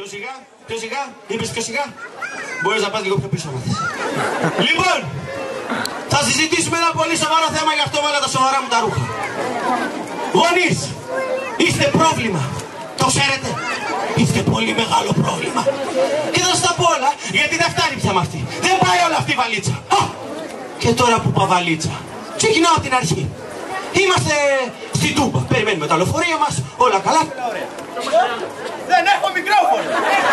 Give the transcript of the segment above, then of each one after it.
Πιο σιγά, είπες πιο σιγά. Μπορείς να πας λίγο πιο πίσω. Λοιπόν, θα συζητήσουμε ένα πολύ σοβαρό θέμα, γι' αυτό βάλα τα σοβαρά μου τα ρούχα. Γονείς, είστε πρόβλημα. Το ξέρετε. Είστε πολύ μεγάλο πρόβλημα. Και θα σας τα πω όλα, γιατί δεν φτάνει πια με αυτή. Δεν πάει όλα αυτή η βαλίτσα. Και τώρα που είπα βαλίτσα, ξεκινάω από την αρχή. Είμαστε στη Τούμπα. Περιμένουμε το λεωφορείο μας, όλα καλά. Δεν έχω μικρόφωνο.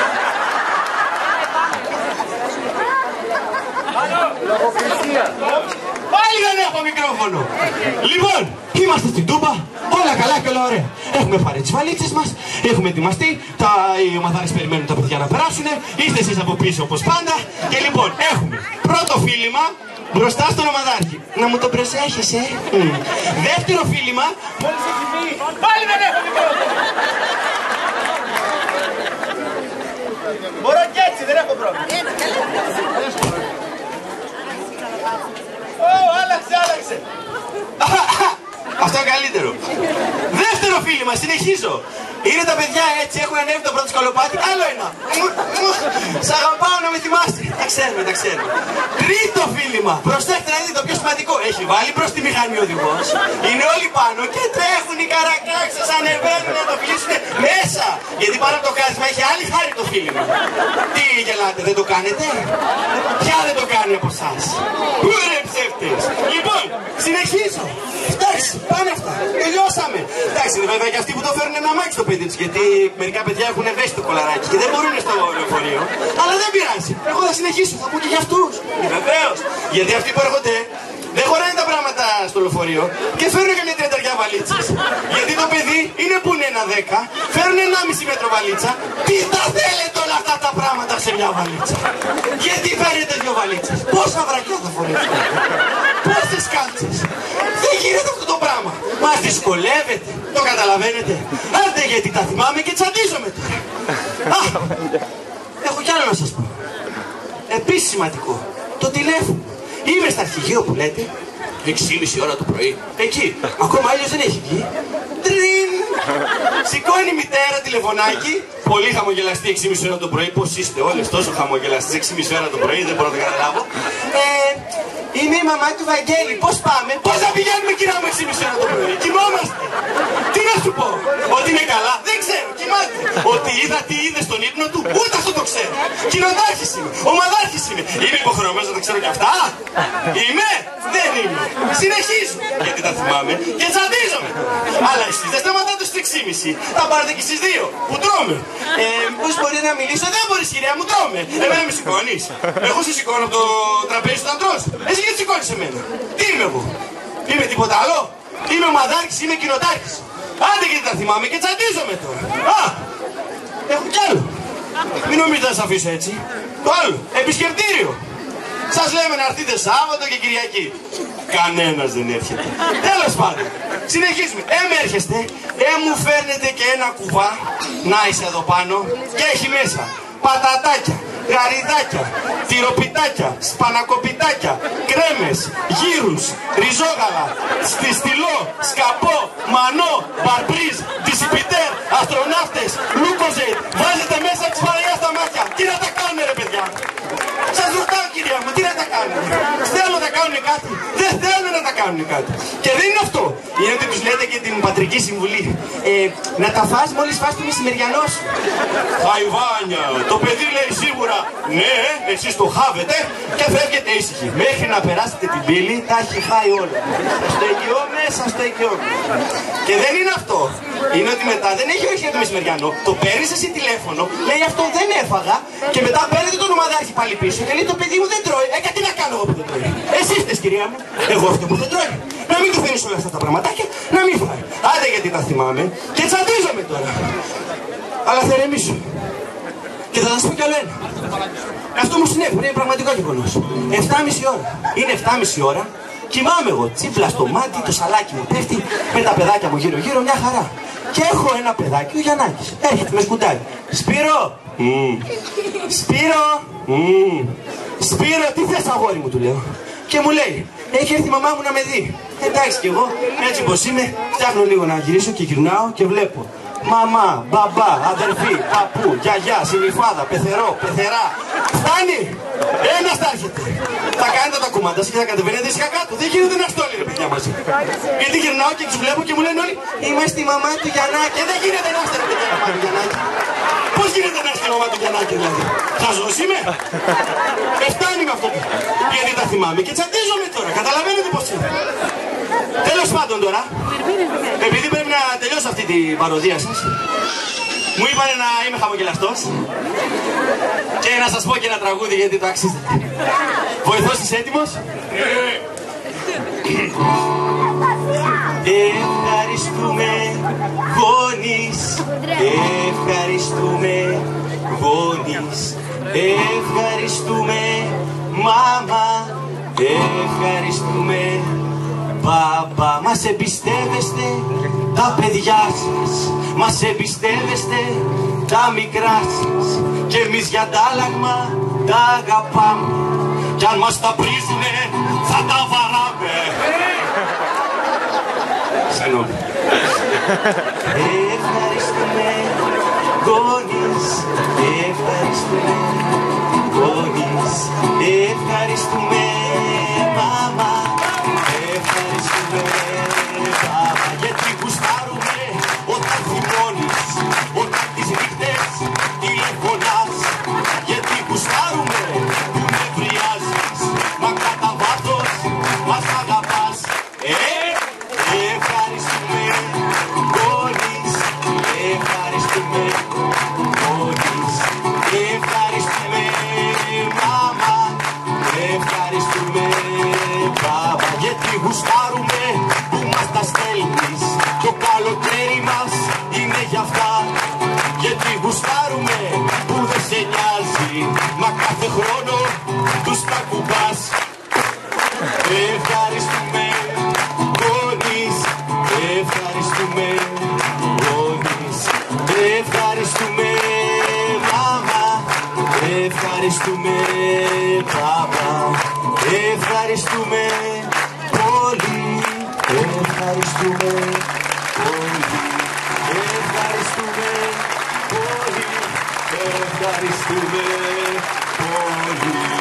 Πάλι δεν έχω μικρόφωνο. Λοιπόν, είμαστε στην Τούμπα, όλα καλά και όλα ωραία. Έχουμε πάρει τις βαλίτσες μας, έχουμε ετοιμαστεί, οι ομαδάρες περιμένουν τα παιδιά να περάσουν, είστε εσείς από πίσω όπως πάντα. Και λοιπόν, έχουμε πρώτο φίλημα μπροστά στον ομαδάρχη. Να μου το προσέχεσαι. Δεύτερο φίλημα. Πάλι δεν έχω μικρόφωνο. Μπορώ και έτσι, δεν έχω πρόβλημα. Άλλαξε. Αυτό καλύτερο. Δεύτερο φίλημα, συνεχίζω. Είναι τα παιδιά έτσι, έχουν ανέβει το πρώτο σκαλοπάτι. Άλλο ένα. Σ' αγαπάω να με θυμάστε. Τα ξέρουμε. Τρίτο φίλημα. Προσέξτε να δείτε το πιο σημαντικό. Έχει βάλει προς τη μηχανή ο οδηγός. Είναι όλοι πάνω και τρέχουν οι καρακλάξες, ανεβαίνουν να το φιλήσουν μέσα. Γιατί πάνω από το κάθισμα έχει άλλη χάρη το φίλημα. Τι γελάτε, δεν το κάνετε? Ποια δεν το κάνει από εσάς? Ούρε ψεύτες. Λοιπόν, συνεχίζω. Εντάξει, πάνε αυτά. Τελειώσαμε. Εντάξει, είναι βέβαια και αυτοί που το φέρουν ένα μάξι το παιδί τους. Γιατί μερικά παιδιά έχουν ευαίσθητο κολαράκι και δεν μπορούν στο λεωφορείο. Αλλά δεν πειράζει. Εγώ θα συνεχίσω. Θα πω και για αυτούς. Βεβαίως. Γιατί αυτοί που έρχονται δεν χωράνε τα πράγματα στο λεωφορείο και φέρνουν και μια 30 βαλίτσες. Γιατί το παιδί είναι που είναι ένα 10, φέρνουν 1,5 μέτρο βαλίτσα. Τι τα θέλετε όλα αυτά τα πράγματα σε μια βαλίτσα? Γιατί φέρνετε 2 βαλίτσες? Πόσα βρακιά θα φορέσετε? Πόσες κάλτσες? Δεν γίνεται αυτό το πράγμα. Μας δυσκολεύεται. Το καταλαβαίνετε? Άντε, γιατί τα θυμάμαι και τσαντίζομαι τώρα. Έχω κι άλλο να σας πω. Επίσης σημαντικό. Το τηλέφωνο. Είμαι στα αρχηγείο που λέτε 6,5 ώρα το πρωί. Εκεί. Ακόμα άλλος δεν έχει βγει. Τρίν! Σηκώνει η μητέρα τηλεφωνάκι. Πολύ χαμογελαστή 6,5 ώρα το πρωί. Πώς είστε όλες τόσο χαμογελαστές 6,5 ώρα το πρωί? Δεν μπορώ να το καταλάβω. Είμαι η μαμά του Βαγγέλη. Πώς πάμε? Πώς θα πηγαίνουμε, κυρία μου, 6,5 ώρα το πρωί? Κοιμόμαστε. Τι να σου πω? Ότι είναι καλά? Δεν ξέρω. Κοιμάται. Ότι τι είδε στον ύπνο του? Ούτε αυτό το ξέρω. Κοινοτάρχης είμαι. Ομαδάρχης είμαι. Είμαι υποχρεωμένος να τα ξέρω κι αυτά? Είμαι? Δεν είμαι. Συνεχίζω. Γιατί τα θυμάμαι και τσαντίζομαι. Αλλά εσείς δεν σταματάτε στις 6,5. Θα πάρετε και στις 2 που τρώμε. Πώς μπορεί να μιλήσω? Δεν μπορείς, κυρία μου, τρώμε. Εμένα με σηκώνεις? Εγώ σε σηκώνω από το τραπέζι όταν τρως. Εσύ γιατί σηκώνεις εμένα? Τι είμαι εγώ? Είμαι τίποτα άλλο? Είμαι ομαδάρχης, είμαι κοινοτάρχης. Άντε, γιατί τα θυμάμαι και τσαντίζομαι τώρα. Έχω κι άλλο. Μην νομίζετε να σας αφήσω έτσι. Το άλλο, επισκεπτήριο. Σας λέμε να έρθετε Σάββατο και Κυριακή. Κανένας δεν έρχεται. Τέλος πάντων, συνεχίζουμε. Με έρχεστε, μου φέρνετε και ένα κουβά. Να είσαι εδώ πάνω και έχει μέσα πατατάκια, γαριδάκια, τυροπιτάκια, σπανακοπιτάκια, κρέμες, γύρους, ριζόγαλα, στυλό, σκαπό, μανό, μπαρμπρίζ, δισιπιτέρ, αστροναύτες, λούκοζετ. Βάζετε μέσα της Παναγιάς στα μάτια. Τι να τα κάνουμε, ρε παιδιά? Σας ρωτάω, κυρία μου, τι να τα κάνουν? Θέλουν να τα κάνουν κάτι? Δεν θέλουν να τα κάνουν κάτι. Και δεν είναι αυτό. Είναι ότι τους λέτε και την πατρική συμβουλή. Να τα φας μόλις φας το μεσημεριανό σου. Χαϊβάνια. Το παιδί λέει σίγουρα ναι, εσείς το χάβετε και φεύγετε ήσυχοι. Μέχρι να περάσετε την πύλη τα έχει φάει όλα. Στο οικειό μέσα, στο οικειό. Και δεν είναι αυτό. Είναι ότι μετά δεν έχει όρεξη για το μεσημεριανό. Το παίρνεις εσύ τηλέφωνο, λέει αυτό δεν έφαγα και μετά παίρνετε τον ομαδάρχη πάλι πίσω και λέει το παιδί μου δεν τρώει. Τι να κάνω εγώ που δεν τρώει? Εσύ είστε, κυρία μου. Εγώ αυτό που δεν τρώει. Να μην του δίνεις όλα αυτά τα πραγματάκια, να μην φάει. Άντε, γιατί τα θυμάμαι και τσαντίζομαι τώρα. Αλλά θα ηρεμήσω. Και θα σας πω κι άλλο ένα. Αυτό μου συνέβη, είναι πραγματικό γεγονός. 7,5 ώρα. Είναι 7,5 ώρα. Κοιμάμαι εγώ, τσίπλα στο μάτι, το σαλάκι μου πέφτει, με τα παιδάκια μου γύρω-γύρω, μια χαρά. Και έχω ένα παιδάκι, ο Γιαννάκης. Έρχεται με σκουντάκι. Σπύρο! Σπύρο! Σπύρο, τι θες, αγόρι μου, του λέω. Και μου λέει, έχει έρθει η μαμά μου να με δει. Εντάξει κι εγώ, έτσι πως είμαι, φτιάχνω λίγο να γυρίσω και γυρνάω και βλέπω μαμά, μπαμπά, αδερφή, παππού, γιαγιά, συνυφάδα, πεθερό, πεθερά. Φτάνει! Ένας θα έρχεται. Θα κάνετε τα κουμάντα και θα κατεβαίνετε ήσυχα κάτω. Δεν γίνεται να στόλει ρε παιδιά μαζί. Γιατί γυρνάω και τους βλέπω και μου λένε όλοι είμαστε η μαμά του Γιαννάκη. Δεν γίνεται να είστε ρε παιδιά η μαμά του Γιαννάκη. Πώς γίνεται να είστε η μαμά του Γιαννάκη δηλαδή. Χαζός είμαι. Φτάνει με αυτό. Γιατί τα θυμάμαι και τσαντίζομαι τώρα. Καταλαβαίνετε πώς είναι. Τέλος πάντων τώρα, επειδή πρέπει να τελειώσω αυτή την παροδία σας, μου είπανε να είμαι χαμογελαστός και να σας πω και ένα τραγούδι γιατί το αξίζετε. Βοηθός είσαι έτοιμος? Ευχαριστούμε γονείς, ευχαριστούμε γονείς, ευχαριστούμε μάμα, ευχαριστούμε παπά. Μας εμπιστεύεστε τα παιδιά σας, μας εμπιστεύεστε τα μικρά σας και εμείς για αντάλλαγμα τα αγαπάμε κι αν μας τα πρίζουνε θα τα βαράμε. Συγγνώμη. Ευχαριστούμε γονείς, ευχαριστούμε γονείς, ευχαριστούμε μάμα, ευχαριστούμε παπά. Γιατί γουστάρουμε όταν θυμώνεις, όταν τις νύχτες τηλεφωνάς. Γιατί γουστάρουμε που με βριάζεις, μα κατά βάθος μας αγαπάς. Ευχαριστούμε γονείς, ευχαριστούμε γονείς, ευχαριστούμε μάμα, ευχαριστούμε παπά. Γιατί γουστάρουμε που μας τα στέλνεις, το καλοκαίρι μας είναι γι' αυτά. Γιατί γουστάρουμε που δεν σε νοιάζει, μα κάθε χρόνο τους τα κουμπάς. Ευχαριστούμε γονείς, ευχαριστούμε γονείς, ευχαριστούμε μάμα, ευχαριστούμε παπά, ευχαριστούμε πολύ, ευχαριστούμε πολύ, ευχαριστούμε πολύ, ευχαριστούμε πολύ.